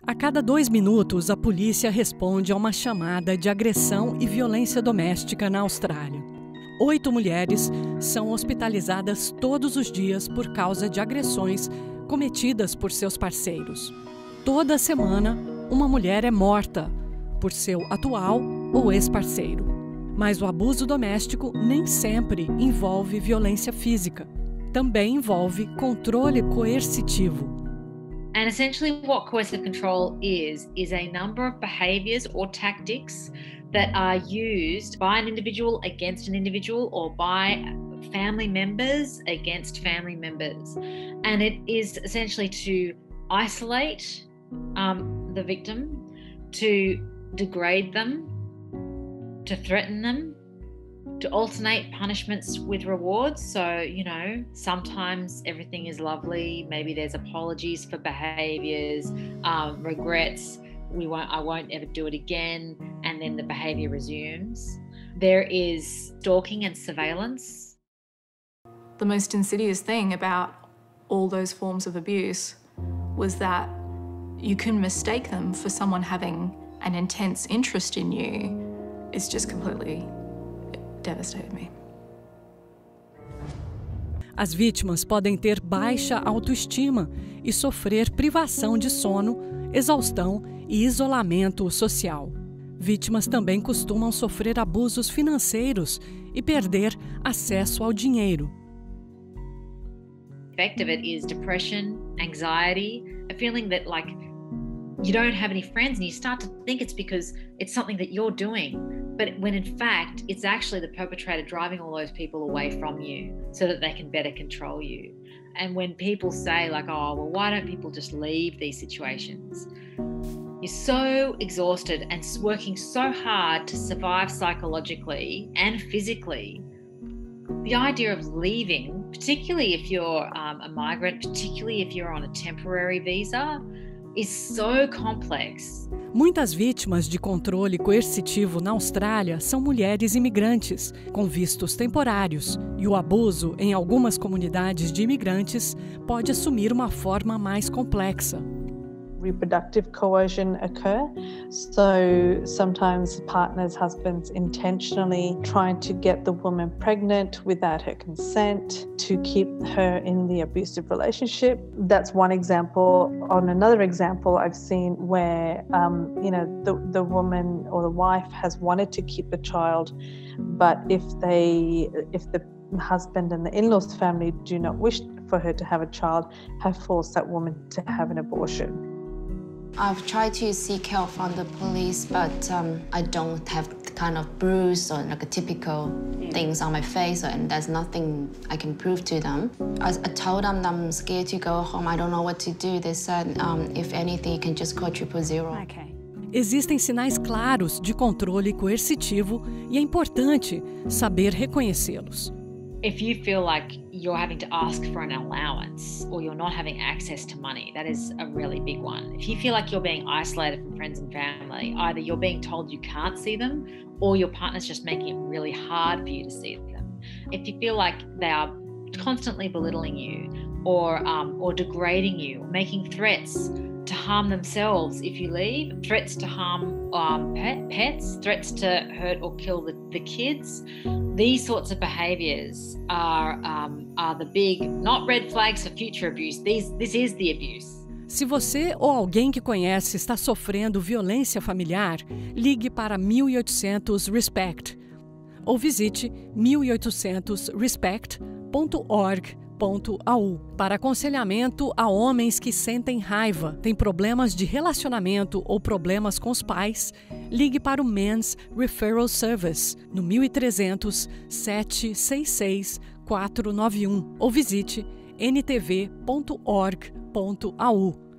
A cada 2 minutos, a polícia responde a uma chamada de agressão e violência doméstica na Austrália. 8 mulheres são hospitalizadas todos os dias por causa de agressões cometidas por seus parceiros. Toda semana, uma mulher é morta por seu atual ou ex-parceiro. Mas o abuso doméstico nem sempre envolve violência física. Também envolve controle coercitivo. And essentially what coercive control is a number of behaviours or tactics that are used by an individual against an individual or by family members against family members. And it is essentially to isolate the victim, to degrade them, to threaten them, to alternate punishments with rewards. So, sometimes everything is lovely. Maybe there's apologies for behaviours, regrets. I won't ever do it again. And then the behaviour resumes. There is stalking and surveillance. The most insidious thing about all those forms of abuse was that you can mistake them for someone having an intense interest in you. It's just completely devastated me. As vítimas podem ter baixa autoestima e sofrer privação de sono, exaustão e isolamento social. Vítimas também costumam sofrer abusos financeiros e perder acesso ao dinheiro. The effect of it is depression, anxiety, a feeling that you don't have any friends, and you start to think it's because it's something that you're doing. But when in fact, it's actually the perpetrator driving all those people away from you so that they can better control you. And when people say why don't people just leave these situations? You're so exhausted and working so hard to survive psychologically and physically. The idea of leaving, particularly if you're a migrant, particularly if you're on a temporary visa, is so complex. Muitas vítimas de controle coercitivo na Austrália são mulheres imigrantes, com vistos temporários, e o abuso em algumas comunidades de imigrantes pode assumir uma forma mais complexa. Reproductive coercion occur. So sometimes partners, husbands intentionally trying to get the woman pregnant without her consent to keep her in the abusive relationship. That's one example. On another example, I've seen where the woman or the wife has wanted to keep the child, but if the husband and the in-laws family do not wish for her to have a child, have forced that woman to have an abortion. I've tried to seek help from the police, but I don't have the kind of bruise or typical things on my face, and there's nothing I can prove to them. I told them that I'm scared to go home. I don't know what to do. They said, if anything, you can just call 000. Okay. Existem sinais claros de controle coercitivo e é importante saber reconhecê-los. If you feel like you're having to ask for an allowance or you're not having access to money, that is a really big one. If you feel like you're being isolated from friends and family, either you're being told you can't see them or your partner's just making it really hard for you to see them. If you feel like they are constantly belittling you or degrading you, making threats to harm themselves if you leave, threats to harm pets, threats to hurt or kill the kids. These sorts of behaviours are the big, not red flags for future abuse. This is the abuse. Se você ou alguém que conhece está sofrendo violência familiar, ligue para 1800 RESPECT ou visite 1800respect.org.au para aconselhamento a homens que sentem raiva, têm problemas de relacionamento ou problemas com os pais. Ligue para o Men's Referral Service no 1300 766 491 ou visite ntv.org.au.